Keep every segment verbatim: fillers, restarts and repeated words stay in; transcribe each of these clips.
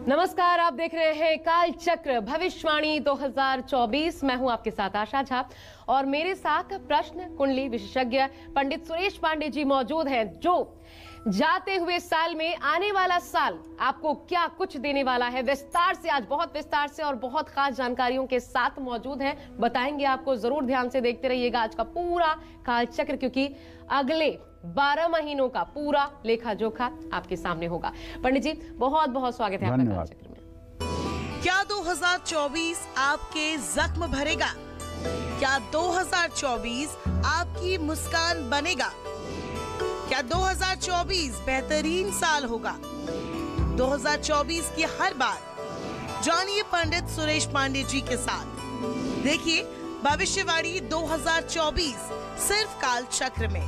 नमस्कार, आप देख रहे हैं काल चक्र भविष्यवाणी दो हज़ार चौबीस। मैं हूं आपके साथ आशा झा और मेरे साथ प्रश्न कुंडली विशेषज्ञ पंडित सुरेश पांडे जी मौजूद हैं, जो जाते हुए साल में आने वाला साल आपको क्या कुछ देने वाला है, विस्तार से, आज बहुत विस्तार से और बहुत खास जानकारियों के साथ मौजूद हैं। बताएंगे आपको, जरूर ध्यान से देखते रहिएगा आज का पूरा काल चक्र, क्योंकि अगले बारह महीनों का पूरा लेखा जोखा आपके सामने होगा। पंडित जी, बहुत बहुत स्वागत है आपका काल चक्र में। क्या दो हज़ार चौबीस आपके जख्म भरेगा? क्या दो हज़ार चौबीस आपकी मुस्कान बनेगा? क्या दो हज़ार चौबीस बेहतरीन साल होगा? दो हज़ार चौबीस की हर बात जानिए पंडित सुरेश पांडे जी के साथ। देखिए भविष्यवाणी दो हज़ार चौबीस सिर्फ काल चक्र में।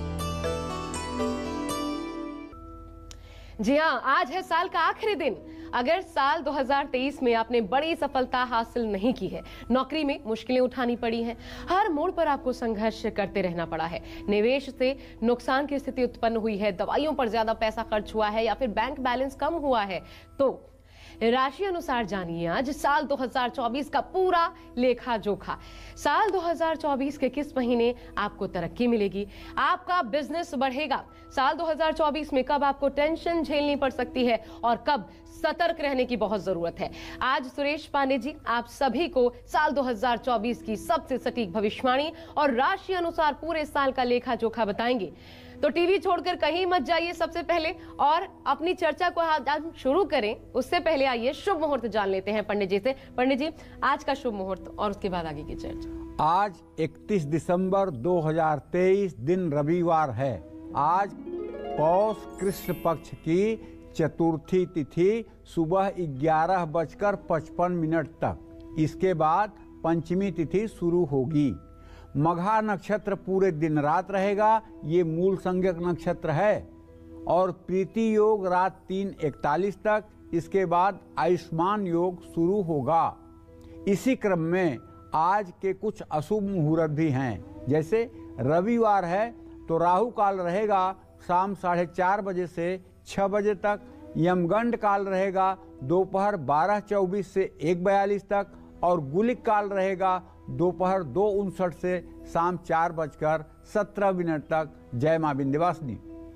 जी हाँ, आज है साल का आखिरी दिन। अगर साल दो हज़ार तेईस में आपने बड़ी सफलता हासिल नहीं की है, नौकरी में मुश्किलें उठानी पड़ी हैं, हर मोड़ पर आपको संघर्ष करते रहना पड़ा है, निवेश से नुकसान की स्थिति उत्पन्न हुई है, दवाइयों पर ज्यादा पैसा खर्च हुआ है या फिर बैंक बैलेंस कम हुआ है, तो राशि अनुसार जानिए आज साल दो हज़ार चौबीस का पूरा लेखा जोखा। साल दो हज़ार चौबीस के किस महीने आपको तरक्की मिलेगी, आपका बिजनेस बढ़ेगा, साल दो हज़ार चौबीस में कब आपको टेंशन झेलनी पड़ सकती है और कब सतर्क रहने की बहुत जरूरत है। आज सुरेश पांडे जी आप सभी को साल दो हज़ार चौबीस की सबसे सटीक भविष्यवाणी और राशि अनुसार पूरे साल का लेखा जोखा बताएंगे। तो टीवी छोड़कर कहीं मत जाइए सबसे पहले, और अपनी चर्चा को आज हम शुरू करें उससे पहले आइए शुभ मुहूर्त जान लेते हैं पंडित जी से। पंडित जी, आज का शुभ मुहूर्त और उसके बाद आगे की चर्चा। आज इकतीस दिसंबर दो हज़ार तेईस, दिन रविवार है। आज पौष कृष्ण पक्ष की चतुर्थी तिथि सुबह ग्यारह बजकर पचपन मिनट तक, इसके बाद पंचमी तिथि शुरू होगी। मघा नक्षत्र पूरे दिन रात रहेगा, ये मूल संज्ञक नक्षत्र है, और प्रीति योग रात तीन इकतालीस तक, इसके बाद आयुष्मान योग शुरू होगा। इसी क्रम में आज के कुछ अशुभ मुहूर्त भी हैं, जैसे रविवार है तो राहु काल रहेगा शाम साढ़े चार बजे से छह बजे तक, यमगंड काल रहेगा दोपहर बारह चौबीस से एक बयालीस तक, और गुलिक काल रहेगा दोपहर दो उनसठ से शाम चार बजकर सत्रह मिनट तक। जय मां विंध्यवासिनी।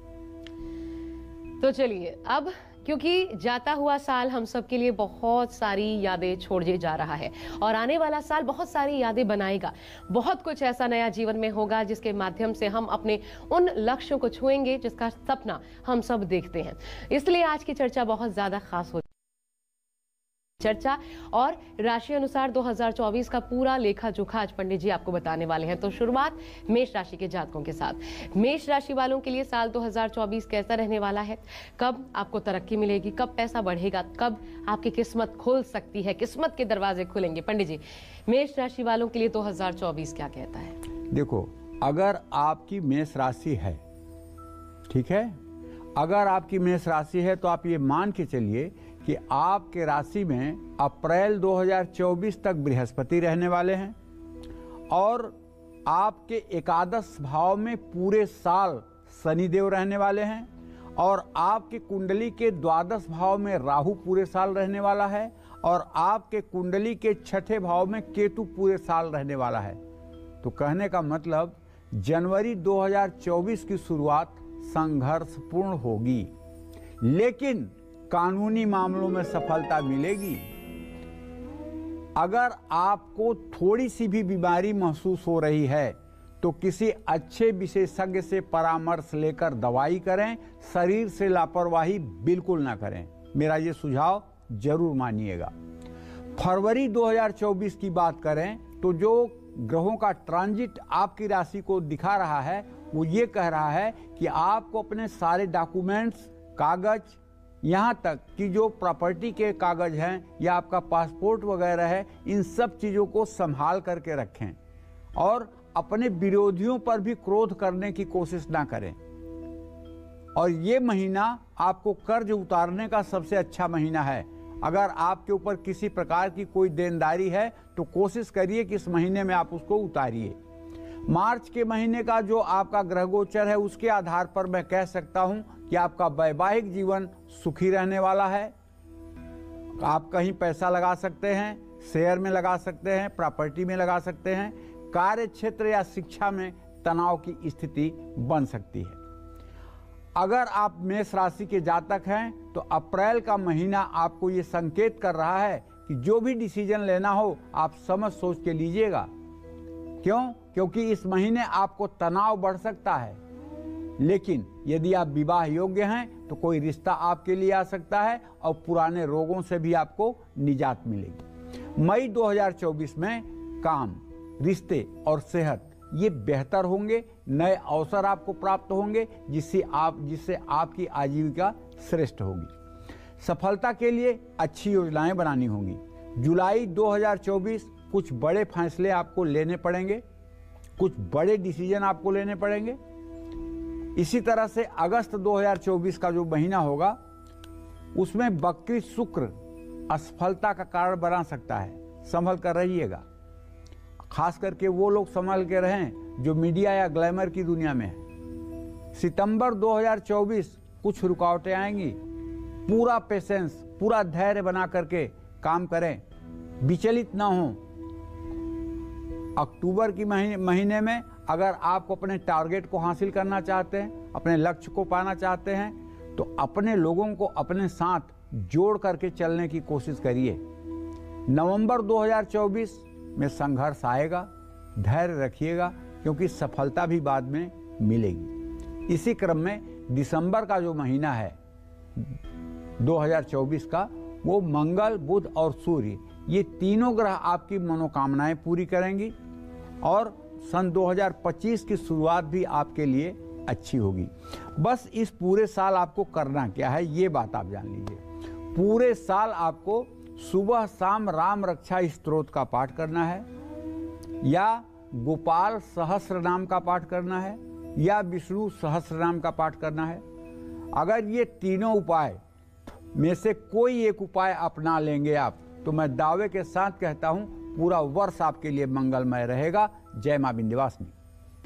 तो चलिए, अब क्योंकि जाता हुआ साल हम सब के लिए बहुत सारी यादें छोड़े जा रहा है और आने वाला साल बहुत सारी यादें बनाएगा, बहुत कुछ ऐसा नया जीवन में होगा जिसके माध्यम से हम अपने उन लक्ष्यों को छुएंगे जिसका सपना हम सब देखते हैं। इसलिए आज की चर्चा बहुत ज्यादा खास होगी। चर्चा और राशि अनुसार दो हज़ार चौबीस का पूरा लेखा जोखा आज पंडित जी आपको बताने वाले हैं। तो शुरुआत मेष राशि के जातकों के साथ। मेष राशि वालों के लिए साल दो हज़ार चौबीस कैसा रहने वाला है, कब आपको तरक्की मिलेगी, कब पैसा बढ़ेगा, कब आपकी किस्मत खुल सकती है, किस्मत के दरवाजे खुलेंगे। पंडित जी, मेष राशि वालों के लिए दो हज़ार चौबीस क्या कहता है? देखो, अगर आपकी मेष राशि है, ठीक है, अगर आपकी मेष राशि है तो आप ये मान के चलिए कि आपके राशि में अप्रैल दो हज़ार चौबीस तक बृहस्पति रहने वाले हैं, और आपके एकादश भाव में पूरे साल शनिदेव रहने वाले हैं, और आपके कुंडली के द्वादश भाव में राहु पूरे साल रहने वाला है, और आपके कुंडली के छठे भाव में केतु पूरे साल रहने वाला है। तो कहने का मतलब जनवरी दो हज़ार चौबीस की शुरुआत संघर्षपूर्ण होगी, लेकिन कानूनी मामलों में सफलता मिलेगी। अगर आपको थोड़ी सी भी बीमारी महसूस हो रही है तो किसी अच्छे विशेषज्ञ से परामर्श लेकर दवाई करें, शरीर से लापरवाही बिल्कुल ना करें। मेरा ये सुझाव जरूर मानिएगा। फरवरी दो हज़ार चौबीस की बात करें तो जो ग्रहों का ट्रांजिट आपकी राशि को दिखा रहा है वो ये कह रहा है कि आपको अपने सारे डॉक्यूमेंट्स, कागज, यहाँ तक कि जो प्रॉपर्टी के कागज हैं या आपका पासपोर्ट वगैरह है, इन सब चीज़ों को संभाल करके रखें, और अपने विरोधियों पर भी क्रोध करने की कोशिश ना करें। और ये महीना आपको कर्ज उतारने का सबसे अच्छा महीना है। अगर आपके ऊपर किसी प्रकार की कोई देनदारी है तो कोशिश करिए कि इस महीने में आप उसको उतारिए। मार्च के महीने का जो आपका ग्रह गोचर है उसके आधार पर मैं कह सकता हूं कि आपका वैवाहिक जीवन सुखी रहने वाला है। आप कहीं पैसा लगा सकते हैं, शेयर में लगा सकते हैं, प्रॉपर्टी में लगा सकते हैं। कार्य क्षेत्र या शिक्षा में तनाव की स्थिति बन सकती है। अगर आप मेष राशि के जातक हैं तो अप्रैल का महीना आपको ये संकेत कर रहा है कि जो भी डिसीजन लेना हो आप समझ सोच के लीजिएगा। क्यों? क्योंकि इस महीने आपको तनाव बढ़ सकता है। लेकिन यदि आप विवाह योग्य हैं तो कोई रिश्ता आपके लिए आ सकता है और पुराने रोगों से भी आपको निजात मिलेगी। मई दो हज़ार चौबीस में काम, रिश्ते और सेहत ये बेहतर होंगे। नए अवसर आपको प्राप्त होंगे जिससे आप जिससे आपकी आजीविका श्रेष्ठ होगी। सफलता के लिए अच्छी योजनाएं बनानी होंगी। जुलाई दो हज़ार चौबीस कुछ बड़े फैसले आपको लेने पड़ेंगे, कुछ बड़े डिसीजन आपको लेने पड़ेंगे। इसी तरह से अगस्त दो हज़ार चौबीस का जो महीना होगा उसमें वक्री शुक्र असफलता का कारण बना सकता है। संभल कर रहिएगा। खास करके वो लोग संभल के रहें जो मीडिया या ग्लैमर की दुनिया में है। सितंबर दो हज़ार चौबीस कुछ रुकावटें आएंगी। पूरा पेशेंस, पूरा धैर्य बना करके काम करें, विचलित ना हों। अक्टूबर की महीने महीने में अगर आप अपने टारगेट को हासिल करना चाहते हैं, अपने लक्ष्य को पाना चाहते हैं तो अपने लोगों को अपने साथ जोड़ करके चलने की कोशिश करिए। नवंबर दो हज़ार चौबीस में संघर्ष आएगा, धैर्य रखिएगा क्योंकि सफलता भी बाद में मिलेगी। इसी क्रम में दिसंबर का जो महीना है दो हज़ार चौबीस का, वो मंगल, बुध और सूर्य ये तीनों ग्रह आपकी मनोकामनाएं पूरी करेंगी और सन दो हज़ार पच्चीस की शुरुआत भी आपके लिए अच्छी होगी। बस इस पूरे साल आपको करना क्या है ये बात आप जान लीजिए। पूरे साल आपको सुबह शाम राम रक्षा स्तोत्र का पाठ करना है, या गोपाल सहस्र नाम का पाठ करना है, या विष्णु सहस्र नाम का पाठ करना है। अगर ये तीनों उपाय में से कोई एक उपाय अपना लेंगे आप तो मैं दावे के साथ कहता हूं पूरा वर्ष आपके लिए मंगलमय रहेगा। जय मां विंध्यवासिनी।